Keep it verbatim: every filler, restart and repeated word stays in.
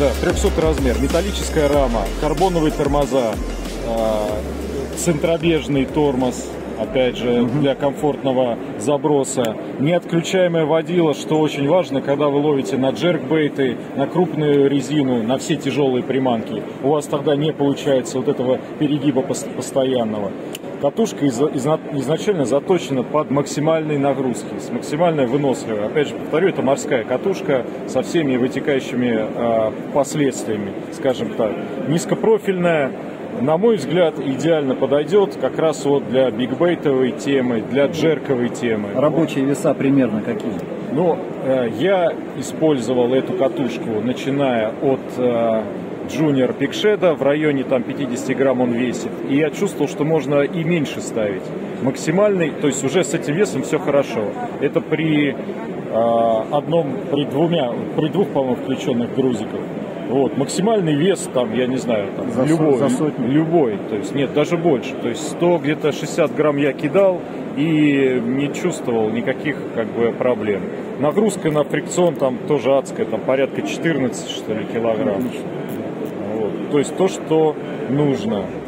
Да, трехсотый размер, металлическая рама, карбоновые тормоза, э, центробежный тормоз, опять же, угу. для комфортного заброса. Неотключаемое водило, что очень важно, когда вы ловите на джеркбейты, на крупную резину, на все тяжелые приманки. У вас тогда не получается вот этого перегиба постоянного. Катушка изначально заточена под максимальные нагрузки, с максимальной выносливой. Опять же, повторю, это морская катушка со всеми вытекающими э, последствиями, скажем так. Низкопрофильная, на мой взгляд, идеально подойдет как раз вот для бигбейтовой темы, для джерковой темы. Рабочие веса примерно какие? Ну, э, я использовал эту катушку, начиная от э, Junior Pixhead, в районе там пятьдесят грамм он весит. И я чувствовал, что можно и меньше ставить. Максимальный, то есть уже с этим весом все хорошо. Это при э, одном, при двумя, при двух, по-моему, включенных грузиках. Вот, максимальный вес, там, я не знаю, там, за, любой, за сотню. любой, то есть нет, даже больше, то есть сто, где-то шестьдесят грамм я кидал и не чувствовал никаких, как бы, проблем. Нагрузка на фрикцион там тоже адская, там порядка четырнадцать, что ли, килограмм. Вот, то есть то, что нужно.